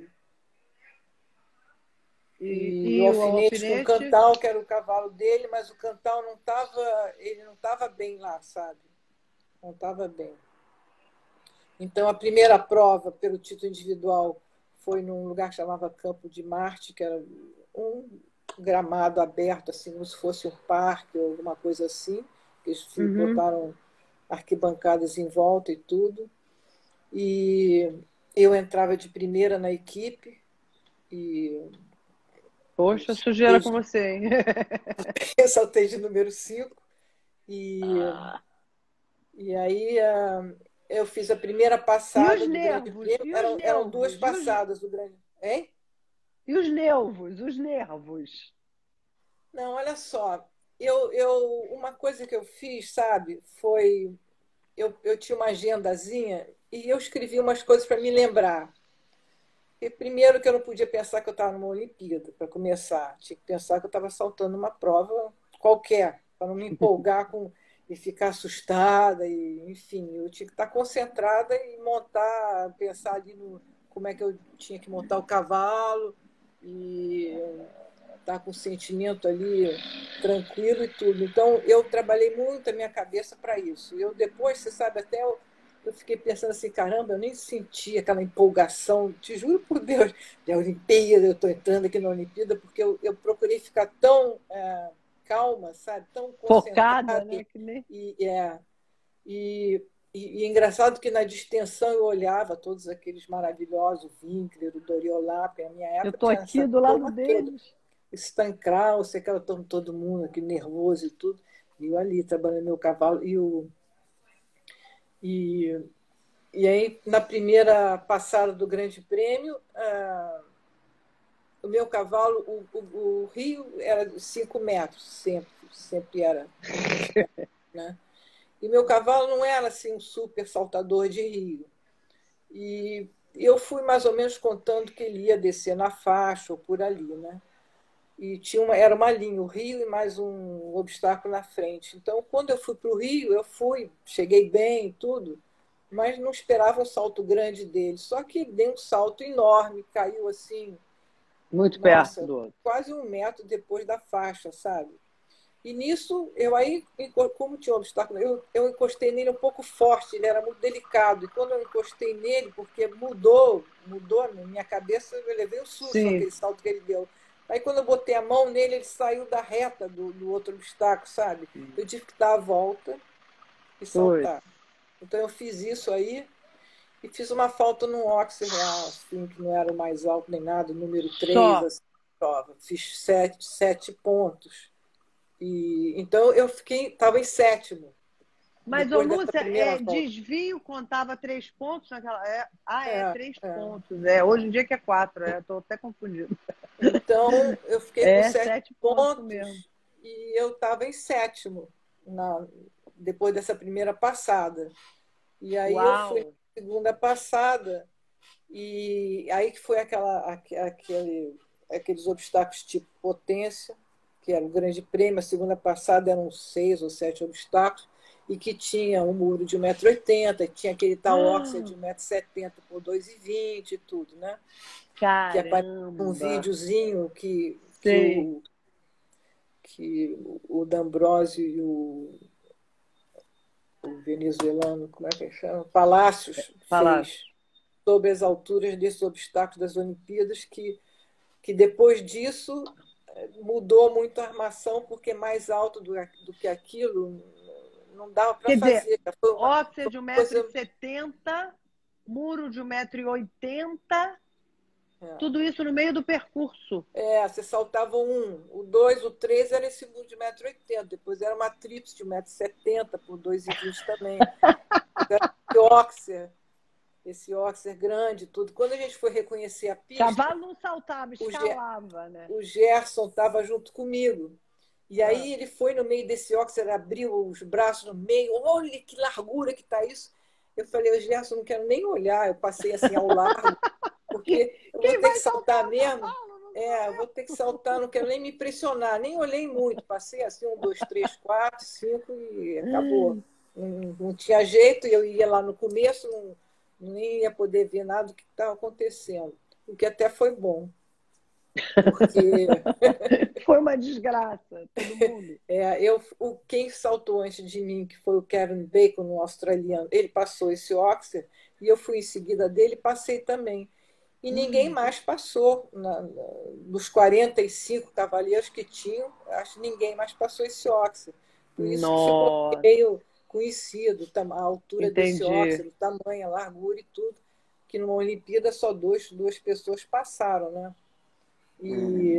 E o E o Alfinete com o Alfinete? Cantal, que era o cavalo dele, mas o Cantal ele não estava bem lá, sabe? Não estava bem. Então, a primeira prova pelo título individual foi num lugar que chamava Campo de Marte, que era um gramado aberto, assim, como se fosse um parque ou alguma coisa assim. Eles botaram arquibancadas em volta e tudo. E eu entrava de primeira na equipe. E Poxa, sujeira com você, hein? eu saltei de número 5. E aí eu fiz a primeira E os passada do Grande nervos? Prêmio. Eram 2 passadas do Grande. Hein? E os nervos? Os nervos? Não, olha só. Uma coisa que eu fiz, sabe, foi. Eu tinha uma agendazinha e eu escrevi umas coisas para me lembrar. E primeiro que eu não podia pensar que eu estava numa Olimpíada, para começar. Tinha que pensar que eu estava saltando uma prova qualquer, para não me empolgar e ficar assustada. Enfim, eu tinha que estar concentrada e pensar ali como é que eu tinha que montar o cavalo e estar com o sentimento ali tranquilo e tudo. Então, eu trabalhei muito a minha cabeça para isso. Eu depois, você sabe, até eu fiquei pensando assim, caramba, eu nem senti aquela empolgação, te juro por Deus, da Olimpíada, eu estou entrando aqui na Olimpíada, porque eu procurei ficar tão calma, sabe, tão concentrada. Focada, né? Que nem... E E engraçado que na distensão eu olhava todos aqueles maravilhosos, o Winkler, o Doriolap, a minha Eu época tô tinha aqui essa do lado turma toda. deles. Stan Kraus, aquela turma, todo mundo aqui nervoso e tudo. E eu ali trabalhando meu cavalo. E, e aí, na primeira passada do Grande Prêmio, o meu cavalo, o rio era de 5 metros, sempre era mais perto, né? E meu cavalo não era assim um super saltador de rio. E eu fui mais ou menos contando que ele ia descer na faixa ou por ali, né? E era uma linha, o rio e mais um obstáculo na frente. Então, quando eu fui para o rio, cheguei bem e tudo, mas não esperava um salto grande dele. Só que ele deu um salto enorme, caiu assim, Muito perto nossa, do outro. quase 1 metro depois da faixa, sabe? E nisso, como tinha um obstáculo, eu encostei nele um pouco forte, ele era muito delicado. E quando eu encostei nele, porque mudou na minha cabeça, eu levei um susto Sim, aquele salto que ele deu. Aí quando eu botei a mão nele, ele saiu da reta do outro obstáculo, sabe? Eu tive que dar a volta e foi. saltar. Então eu fiz isso aí e fiz uma falta no Oxer lá, assim, que não era o mais alto nem nada, número 3 Só. assim, prova. Fiz 7 pontos. Então eu estava em sétimo, Mas, ô depois dessa Lúcia, primeira volta. desvio contava 3 pontos naquela. É, 3 pontos. É, hoje em dia que é 4, estou até confundido. então eu fiquei com É, sete 7 pontos mesmo. pontos e eu estava em sétimo depois dessa primeira passada. E aí eu fui na Uau! segunda passada, e aí que foi aqueles obstáculos tipo potência, que era o grande prêmio. A segunda passada eram 6 ou 7 obstáculos, e que tinha um muro de 1,80 m, tinha aquele tal óxido de 1,70 m por 2,20 m e tudo, né? Que aparece um Caramba! videozinho Sei. que o D'Ambrosio e o venezuelano, como é que chama? Palácios fez Palácio. sobre as alturas desses obstáculos das Olimpíadas, que depois disso mudou muito a armação, porque mais alto do que aquilo não dava para Quer dizer, fazer. óxido Foi de uma um metro e coisa. setenta, muro de 1,80 m, É, tudo isso no meio do percurso. você saltava o 2, o 3 era esse muro de 1,80 m, depois era uma tríplice de 1,70 m por 2,20 m também. Era esse Oxer grande, tudo. Quando a gente foi reconhecer a pista, Cavalo não saltava, o, Ge- escalava, né? o Gerson estava junto comigo. E Ah. aí ele foi no meio desse Oxer, abriu os braços no meio, olha que largura que está isso. Eu falei, o Gerson, não quero nem olhar. Eu passei assim ao largo, porque eu vou Quem ter que vai saltar saltar é o mesmo. cavalo, não sou Eu vou ter que saltar, não quero nem me impressionar, nem olhei muito. Passei assim, 1, 2, 3, 4, 5 e acabou. eu. Não tinha jeito, eu ia lá no começo, nem ia poder ver nada do que estava acontecendo. O que até foi bom, porque Foi uma desgraça, todo mundo. quem saltou antes de mim, que foi o Kevin Bacon, no australiano, ele passou esse Oxer, e eu fui em seguida dele e passei também. E ninguém mais passou. Nos 45 cavaleiros que tinham, acho que ninguém mais passou esse Oxer. Por isso que ficou Nossa, meio conhecido a altura desse entendi. Oxer, o tamanho, a largura e tudo, que numa Olimpíada só duas pessoas passaram, né? E,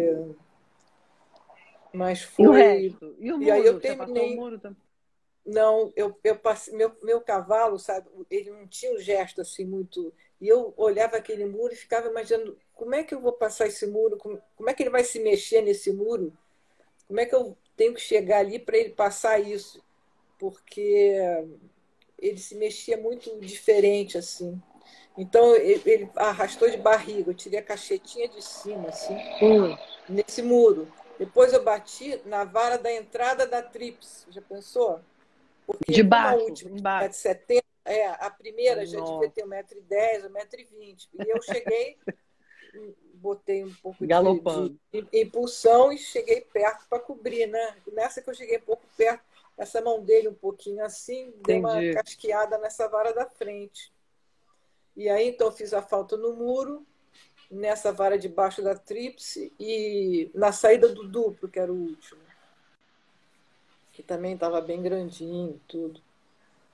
mas E o foi. resto? E o E aí eu muro? Você passou o terminei. muro também? Não, eu passei, meu cavalo, sabe, ele não tinha um gesto assim muito. E eu olhava aquele muro e ficava imaginando como é que eu vou passar esse muro, como é que ele vai se mexer nesse muro, como é que eu tenho que chegar ali para ele passar isso, porque ele se mexia muito diferente assim. Então ele arrastou de barriga, eu tirei a cachetinha de cima, assim, Hum. nesse muro. Depois eu bati na vara da entrada da tríplice. Já pensou? Porque De como a baixo, última é embaixo. 1,70 m, a primeira já devia Nossa, ter 1,10 m, 1,20 m. E eu cheguei, botei um pouco de galopando. impulsão e cheguei perto para cobrir, né? Nessa que eu cheguei um pouco perto, essa mão dele um pouquinho assim, deu uma Entendi. casqueada nessa vara da frente. E aí então fiz a falta no muro, nessa vara de baixo da tríplice e na saída do duplo, que era o último, que também estava bem grandinho, tudo.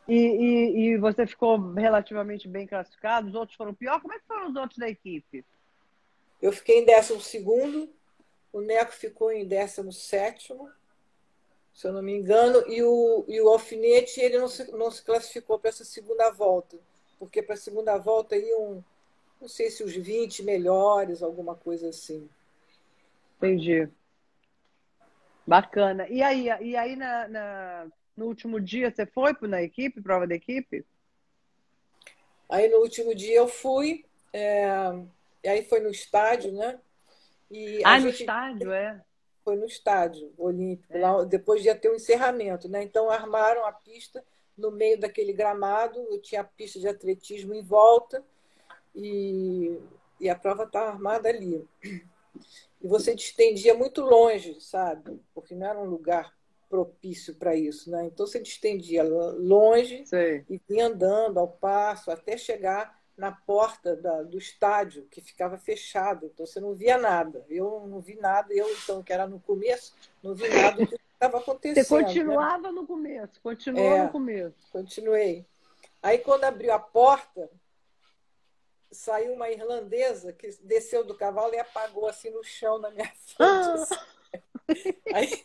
E você ficou relativamente bem classificado? Os outros foram pior? Como é que foram os outros da equipe? Eu fiquei em 12º, o Neco ficou em 17º, se eu não me engano, e o Alfinete ele não se classificou para essa segunda volta, porque para a segunda volta iam, não sei se os 20 melhores, alguma coisa assim. Entendi. Bacana. E aí no último dia você foi na equipe, prova da equipe? Aí no último dia eu fui, e aí foi no estádio, né? E a Ah, no gente estádio, é. foi no estádio olímpico, É. lá, depois ia ter o encerramento, né? Então armaram a pista no meio daquele gramado, eu tinha a pista de atletismo em volta e, e a prova estava armada ali. E você te estendia muito longe, sabe? Porque não era um lugar propício para isso, né? Então você te estendia longe Sei. e vinha andando ao passo até chegar na porta do estádio, que ficava fechado. Então você não via nada. Eu não vi nada, eu, então, que era no começo, não vi nada do que estava Você acontecendo, né? continuava no começo, continuou no É, começo. continuei. Aí, quando abriu a porta, saiu uma irlandesa que desceu do cavalo e apagou assim no chão na minha frente. Ah, Assim. Aí,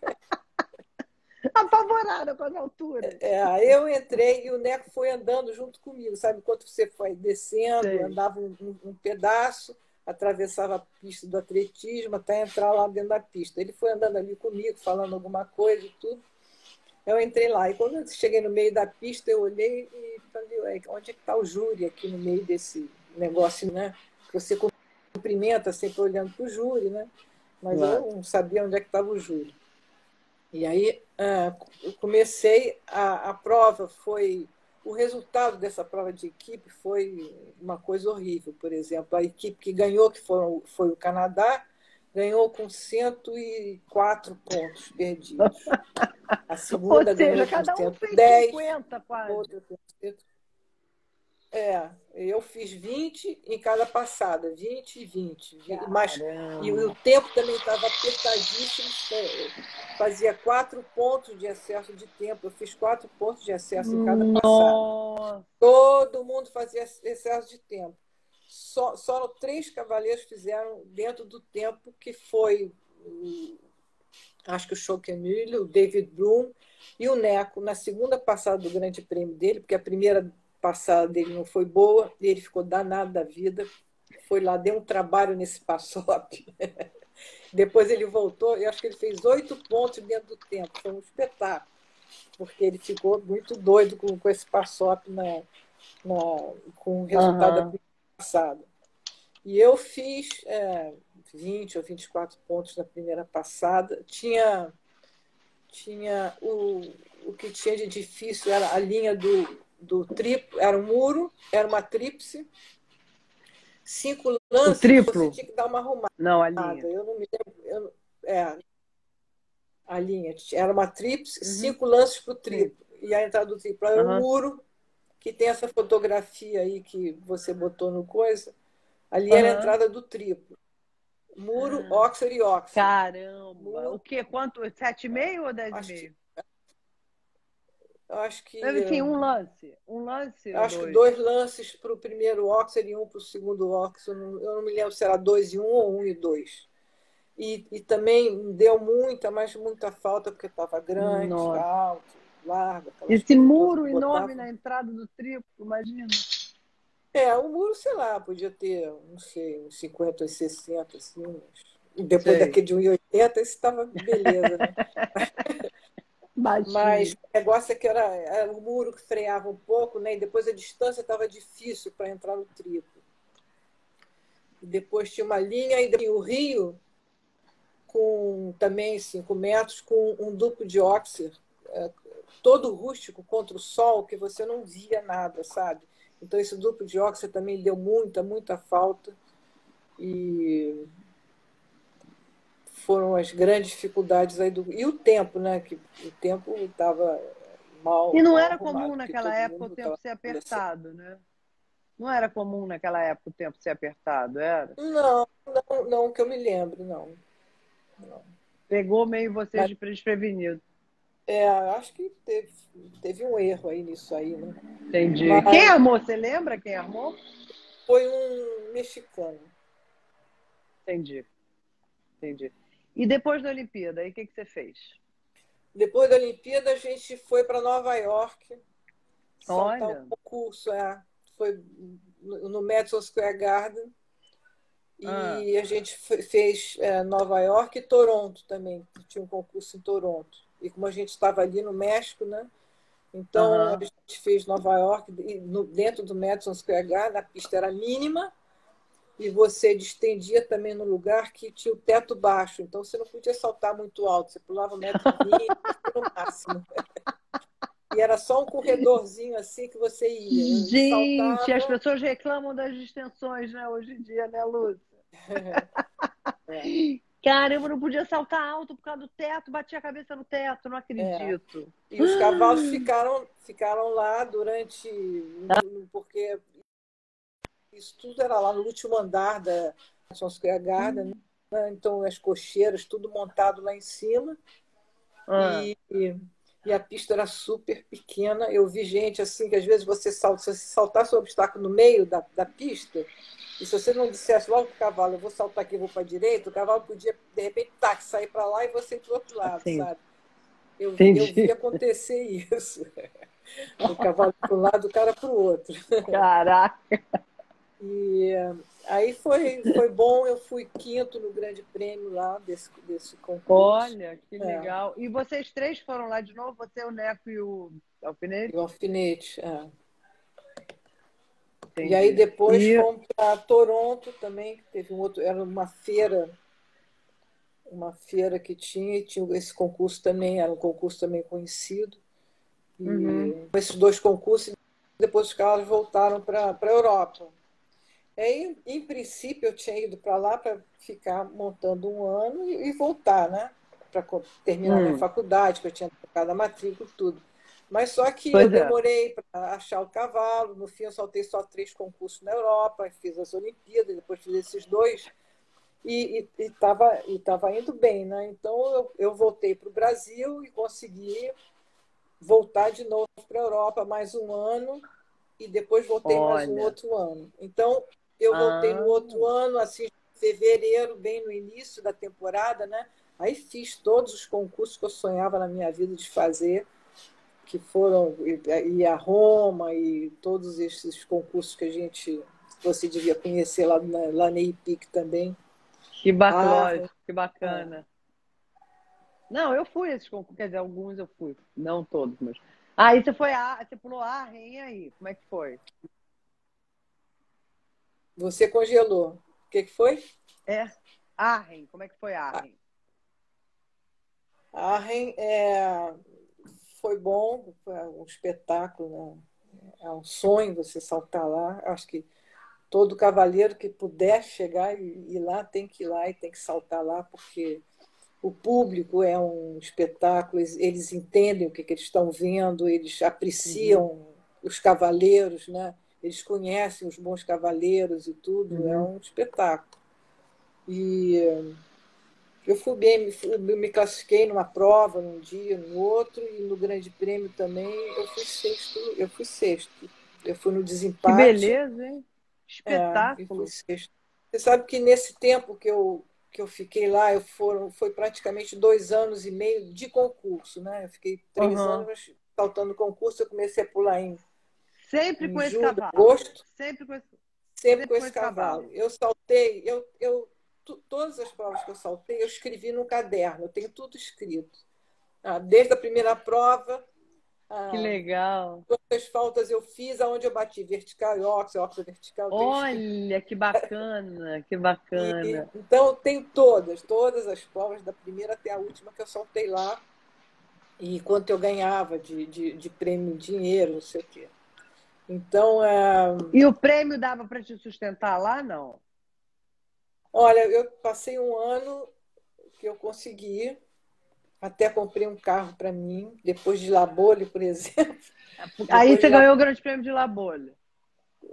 apavorada com as alturas. aí eu entrei e o Neco foi andando junto comigo, sabe? Enquanto você foi descendo, Sei. andava um pedaço, atravessava a pista do atletismo até entrar lá dentro da pista. Ele foi andando ali comigo, falando alguma coisa e tudo. Eu entrei lá. E quando eu cheguei no meio da pista, eu olhei e falei, ué, onde é que está o júri aqui no meio desse negócio, né? Que você cumprimenta sempre olhando para o júri, né? Mas Claro. eu não sabia onde é que estava o júri. E aí eu comecei a prova, o resultado dessa prova de equipe foi uma coisa horrível. Por exemplo, a equipe que ganhou, que foi o Canadá, ganhou com 104 pontos perdidos. A Ou segunda seja, ganhou com cada um fez 110, 50 quase. outra com 100. Eu fiz 20 em cada passada, 20 e 20. Mas, e Caramba. o tempo também estava apertadíssimo. Fazia 4 pontos de excesso de tempo. Eu fiz 4 pontos de excesso em cada passada. Nossa. Todo mundo fazia excesso de tempo. Só 3 cavaleiros fizeram dentro do tempo, que foi, acho que o Schockenmühle, o David Bloom e o Neco, na segunda passada do Grande Prêmio dele, porque a primeira passada dele não foi boa, e ele ficou danado da vida. Foi lá, deu um trabalho nesse passo-up. Depois ele voltou, eu acho que ele fez 8 pontos dentro do tempo. Foi um espetáculo, porque ele ficou muito doido com esse passo-up com o resultado da Aham. primeira passada. E eu fiz 20 ou 24 pontos na primeira passada. Tinha o que tinha de difícil era a linha do triplo, era um muro, era uma tríplice, 5 O lances, você triplo? tinha que dar uma arrumada. Não, a linha. Eu não me lembro. A linha era uma tríplice, Uhum. 5 lances para o Sim. triplo. E a entrada do triplo era um Aham. muro, que tem essa fotografia aí que você botou no coisa. Ali era a Aham. entrada do triplo. Muro, Oxford e Oxford. Caramba. O quê? Quanto? 7,5 ou Acho que, 10,5? acho que, Deve ter um lance. Um lance ou acho que dois? 2 lances para o primeiro Oxford e um para o segundo Oxford. Eu não me lembro se era 2 e 1 ou 1 e 2. E também deu mas muita falta, porque estava grande, Nossa. alto, largo, aquelas Esse coisas todas muro que enorme botavam. na entrada do triplo, imagina. O muro, sei lá, podia ter, não sei, uns 50, uns 60, assim. E depois Sei. daquele de 1,80, isso estava beleza, né? Mas Baixinho. o negócio é que era o muro que freava um pouco, né? E depois a distância estava difícil para entrar no triplo. E depois tinha uma linha, e depois o Rio, com também 5 metros, com um duplo de óxido, todo rústico contra o sol, que você não via nada, sabe? Então esse duplo de óxido também deu muita falta. E foram as grandes dificuldades aí e o tempo, né? Que o tempo estava E mal, não mal era arrumado, comum porque naquela todo época o mundo tempo estava ser assim. apertado, né? Não era comum naquela época o tempo ser apertado, era? Não, não, não que eu me lembre, não. Não. Pegou meio vocês Mas de desprevenido. Acho que teve um erro aí nisso aí, né? Entendi. Quem Mas armou? Você lembra quem armou? foi um mexicano. Entendi, entendi. E depois da Olimpíada, aí o que você fez? Depois da Olimpíada, a gente foi para Nova York saltar um Olha. concurso. Foi no Madison Square Garden. Ah, E a gente fez Nova York e Toronto também. Tinha um concurso em Toronto. E como a gente estava ali no México, né? Então a aham. gente fez Nova York e dentro do Madison Square Garden, a pista era mínima e você estendia também no lugar que tinha o teto baixo. Então você não podia saltar muito alto, você pulava 1,20 m no máximo. E era só um corredorzinho assim que você ia. E Gente, as saltava. pessoas reclamam das distensões, né, hoje em dia, né, Lúcia? É, Caramba, eu não podia saltar alto por causa do teto, bati a cabeça no teto, não é. acredito. E os cavalos ficaram lá durante. Porque isso tudo era lá no último andar da Madison Square Garden, né? Então as cocheiras, tudo montado lá em cima. Ah, E, e a pista era super pequena. Eu vi gente assim, que às vezes se você saltasse um obstáculo no meio da pista, e se você não dissesse logo para o cavalo, eu vou saltar aqui, vou para a direita, o cavalo podia, de repente, sair para lá e você ir para o outro lado, assim, sabe? Eu vi entendi. acontecer isso. O cavalo para um lado, o cara para o outro. Caraca, E aí foi bom, eu fui quinto no grande prêmio lá desse concurso. olha, que É, legal. E vocês três foram lá de novo? Você, o Neco e o e o Alfinete? alfinete. E aí Entendi. depois E, fomos para Toronto também, que teve um outro, era uma feira que tinha esse concurso também, era um concurso também conhecido. uhum, E esses dois concursos, depois os caras voltaram para a Europa. Aí, em princípio, eu tinha ido para lá para ficar montando um ano e voltar, né? Para terminar minha hum, faculdade, que eu tinha trocado a matrícula e tudo. Mas só que eu pois é. demorei para achar o cavalo. No fim, eu saltei só 3 concursos na Europa, fiz as Olimpíadas, depois fiz esses dois e estava indo bem, né? Então eu voltei para o Brasil e consegui voltar de novo para a Europa mais um ano e depois voltei mais um Olha. outro ano. Então eu voltei no Ah, outro ano, assim, em fevereiro, bem no início da temporada, né? Aí fiz todos os concursos que eu sonhava na minha vida de fazer, que foram ir a Roma e todos esses concursos que você devia conhecer lá na IPIC também. que Ah, baclógico, que é. bacana. Não, eu fui a esses concursos, quer dizer, alguns eu fui, não todos, mas. Aí você pulou a rainha aí, como é que foi? Você congelou. O que foi? É, Arren, como é que foi Arren? Arren foi bom, foi um espetáculo, né? É um sonho você saltar lá. Acho que todo cavaleiro que puder chegar e ir lá tem que ir lá e tem que saltar lá, porque o público é um espetáculo, eles entendem o que eles estão vendo, eles Uhum, apreciam os cavaleiros, né? Eles conhecem os bons cavaleiros e tudo, é uhum. um espetáculo. E eu fui bem, me classifiquei numa prova num dia, no outro, e no Grande Prêmio também eu fui sexto. Eu fui no Que desempate, beleza, hein? e fui Espetáculo. sexto. Você sabe que nesse tempo que eu fiquei lá, foi praticamente 2 anos e meio de concurso, né? Eu fiquei 3 anos Uhum. saltando concurso, eu comecei a pular Sempre em com esse julho, cavalo. agosto, sempre com Sempre com esse esse cavalo. cavalo. Eu saltei, todas as provas que eu saltei, eu escrevi no caderno, eu tenho tudo escrito. Desde a primeira prova, Que ah, legal. quantas faltas eu fiz, aonde eu bati, vertical e óxido vertical, eu tenho escrito. Olha, que bacana, que bacana. Então, eu tenho todas as provas, da primeira até a última, que eu saltei lá, e quanto eu ganhava de prêmio em dinheiro, não sei o quê. Então, E o prêmio dava para te sustentar lá, não? olha, eu passei um ano que eu consegui, até comprei um carro para mim, depois de Labole, por exemplo. Aí Depois de você ganhou o Grande Prêmio de La Bola.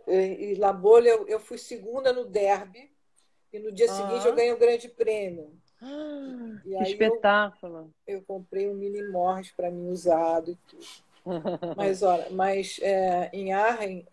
Labole, eu fui segunda no derby, e no dia seguinte eu Aham. ganhei o grande prêmio. E Que aí espetáculo! eu comprei um mini Morris para mim usado e tudo. Mas, olha, em Arren,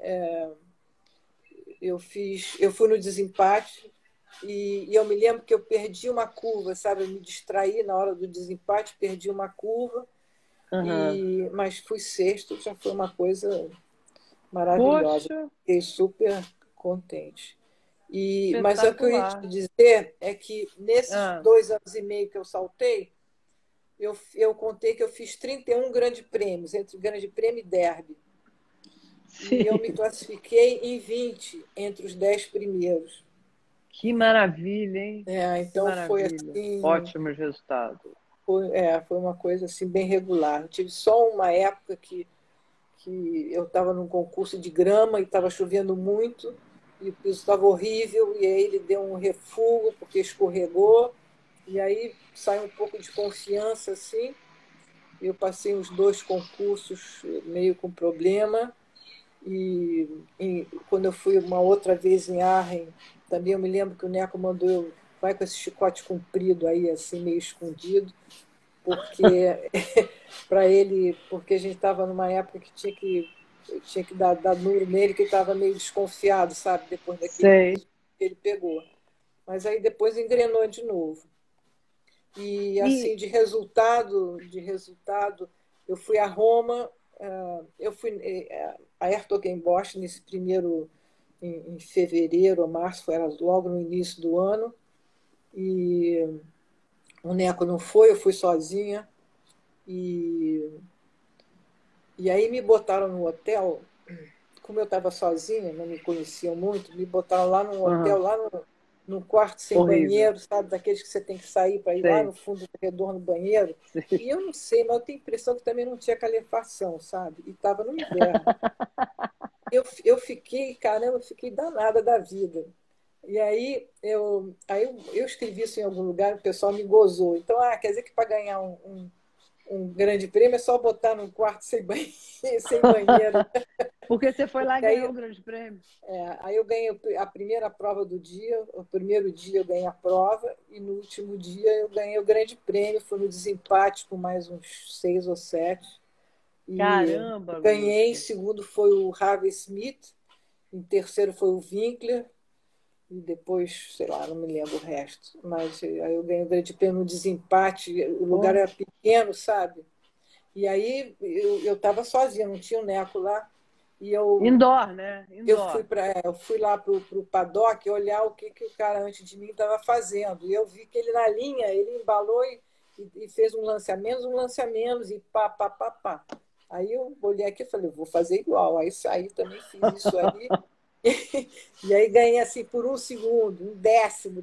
eu fui no desempate e eu me lembro que eu perdi uma curva, sabe? Eu me distraí na hora do desempate, perdi uma curva, Uhum. mas fui sexto, já foi uma coisa maravilhosa. Poxa, Fiquei super contente. Mas o que eu ia te espetacular. dizer é que nesses Ah, 2 anos e meio que eu saltei, eu contei que eu fiz 31 grandes prêmios, entre Grande Prêmio e Derby. E eu me sim. classifiquei em 20 entre os 10 primeiros. Que maravilha, hein? Que Então foi maravilha. assim, Ótimos resultados. foi uma coisa assim bem regular. Eu tive só uma época que eu estava num concurso de grama e estava chovendo muito e o piso estava horrível e aí ele deu um refugo porque escorregou e aí saiu um pouco de confiança assim. Eu passei os 2 concursos meio com problema e quando eu fui uma outra vez em Arren, também eu me lembro que o Neco mandou eu vai com esse chicote comprido aí assim meio escondido porque para ele, porque a gente estava numa época que eu tinha que dar duro nele, que ele estava meio desconfiado, sabe, depois daquele Sei. piso que ele pegou. Mas aí depois engrenou de novo. E E assim, de resultado, eu fui a Roma, eu fui a Hertogenbosch nesse primeiro, em fevereiro ou março, era logo no início do ano, e o Neco não foi, eu fui sozinha, e E aí me botaram no hotel, como eu estava sozinha, não me conheciam muito, me botaram lá num hotel, uhum. lá num quarto sem Horrível. banheiro, sabe, daqueles que você tem que sair para ir lá no Sei. fundo do corredor no banheiro. Sei. E eu não sei, mas eu tenho a impressão que também não tinha calefação, sabe? E estava no inverno. Eu fiquei, caramba, eu fiquei danada da vida. E aí eu escrevi isso em algum lugar, o pessoal me gozou. Então, quer dizer que para ganhar um grande prêmio é só botar num quarto sem banheiro, sem banheiro. Porque você foi lá e Porque ganhou o aí, grande prêmio. aí eu ganhei a primeira prova do dia, o primeiro dia eu ganhei a prova, e no último dia eu ganhei o grande prêmio, fui no desempate com mais uns 6 ou 7. E Caramba, ganhei, em Lúcia. segundo foi o Harvey Smith, em terceiro foi o Winkler, e depois, sei lá, não me lembro o resto. Mas aí eu ganhei o grande prêmio no desempate, o lugar Pô. era pequeno, sabe? E aí eu estava sozinha, não tinha o Neco lá. E Indoor, né? Indoor. eu fui lá para o paddock olhar o que o cara antes de mim estava fazendo. E eu vi que ele na linha, ele embalou e fez um lance a menos, e pá, pá, pá, pá. Aí eu olhei aqui e falei, vou fazer igual. Aí saí, também fiz isso aí. E aí ganhei assim por 1 segundo, 1/10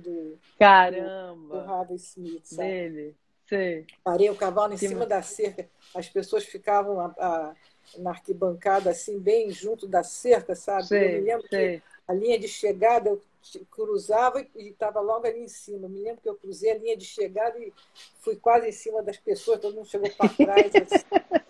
do Caramba. Harvey Smith, sabe? Dele. Sei. Parei o cavalo em Que... cima da cerca. As pessoas ficavam na arquibancada, assim, bem junto da cerca, sabe? Eu me Sei, lembro que sei. a linha de chegada eu cruzava e estava logo ali em cima. Eu me lembro que eu cruzei a linha de chegada e fui quase em cima das pessoas, todo mundo chegou para trás. Assim.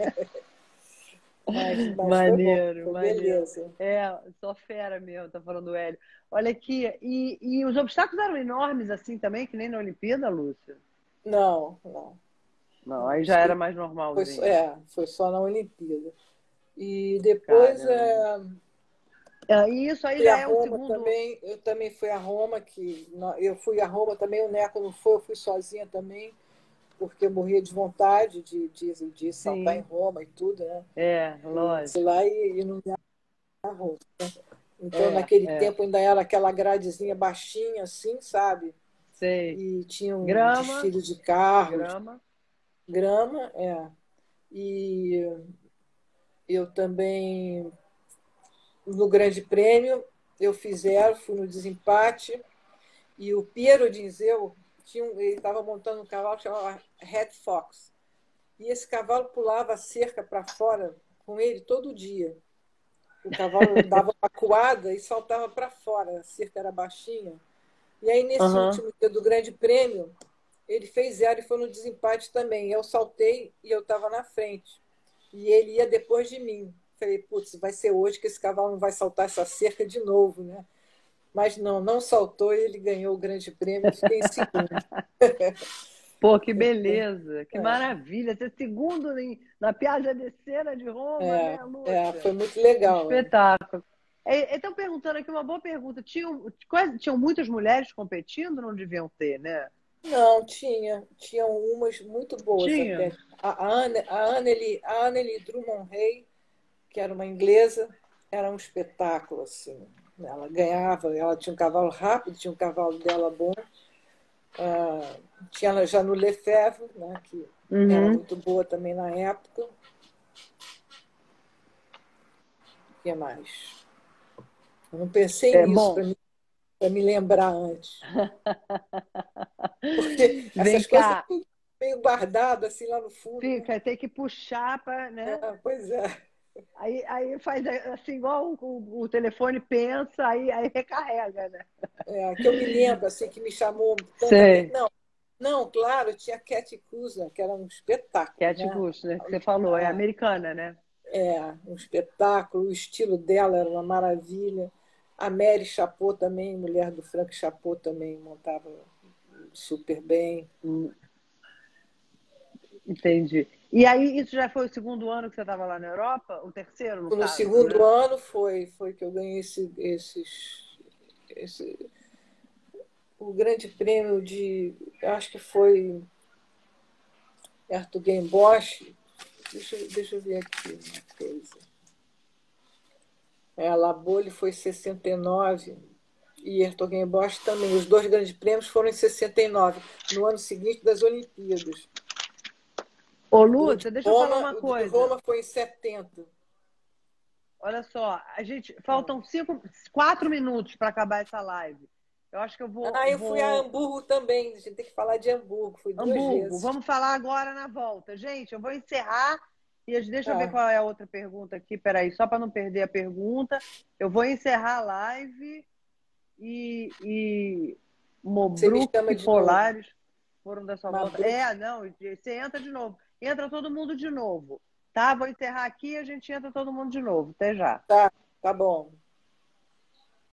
Mas foi bom, Maneiro, foi maneiro. beleza. É, só fera mesmo, tá falando o Hélio. Olha aqui, e os obstáculos eram enormes assim também, que nem na Olimpíada, Lúcia? Não, não, Não, não. aí já Isso era aí mais foi, normalzinho. foi só na Olimpíada. E depois Caramba. E isso aí fui já a é o Roma segundo. também, eu também fui a Roma, eu fui a Roma também, o Neco não foi, eu fui sozinha também, porque eu morria de vontade de saltar em Sim, Roma e tudo, né? E fui lógico. lá e não me agarrou. Então, É, naquele é, tempo ainda era aquela gradezinha baixinha, assim, sabe? sei. E tinha um Grama, desfile de carros, grama. grama, E eu também, no Grande Prêmio, eu fiz zero, fui no desempate. E o Piero Dizeu, ele estava montando um cavalo que chamava Red Fox. E esse cavalo pulava a cerca para fora com ele todo dia. O cavalo dava uma coada e saltava para fora, a cerca era baixinha. E aí, nesse Aham. último dia do Grande Prêmio, ele fez zero e foi no desempate também. Eu saltei e eu estava na frente. E ele ia depois de mim. Falei, putz, vai ser hoje que esse cavalo não vai saltar essa cerca de novo, né? mas não saltou e ele ganhou o grande prêmio, eu fiquei em segundo. Pô, que beleza, que É, maravilha. Ser segundo na Piazza di Cera de Roma, né, foi Lúcia? muito Um legal. espetáculo. Estão perguntando aqui uma boa pergunta. Tinham muitas mulheres competindo? Não deviam ter, né? Não, tinham umas muito boas Tinha. até. A Anneli Drummond-Hay, que era uma inglesa, era um espetáculo, assim. Ela ganhava, ela tinha um cavalo rápido, tinha um cavalo dela bom. Tinha ela já no Lefebvre, né, que era Uhum. muito boa também na época. O que mais? Eu não pensei É nisso bom. para me lembrar antes. Porque Vem essas coisas cá, tudo meio guardado assim lá no fundo, né? tem que puxar para, né? Pois é. Aí faz assim, igual o telefone pensa, aí recarrega, né? Que eu me lembro, assim, que me chamou tanta Sei. atenção. Não, claro, tinha a Cat Kuzma, que era um espetáculo, Cat né? Bush, né? Que você falou, é americana, né? Um espetáculo, o estilo dela era uma maravilha. A Mary Chapot também, mulher do Frank Chapot, também montava super bem. Entendi. E aí, isso já foi o segundo ano que você estava lá na Europa? O terceiro, no No caso, segundo né? ano foi que eu ganhei o grande prêmio de, acho que foi Hertogenbosch. Deixa eu ver aqui uma coisa. A Labole foi em 69 e Hertogenbosch também. Os dois grandes prêmios foram em 69, no ano seguinte das Olimpíadas. Ô, Lúcia, deixa eu falar uma O de coisa. Roma foi em 70. Olha só, faltam 4 minutos para acabar essa live. Eu acho que eu Eu fui a Hamburgo também. A gente tem que falar de Hamburgo. Fui 2 vezes. Vamos falar agora na volta. Gente, eu vou encerrar deixa eu ver Ah, qual é a outra pergunta aqui. Peraí, só para não perder a pergunta. Eu vou encerrar a live e você me Mobruk chama e de novo. Polares foram da sua volta. Mabruk. Não, você entra de novo. Entra todo mundo de novo. Tá? Vou encerrar aqui e a gente entra todo mundo de novo. Até já. Tá, tá bom.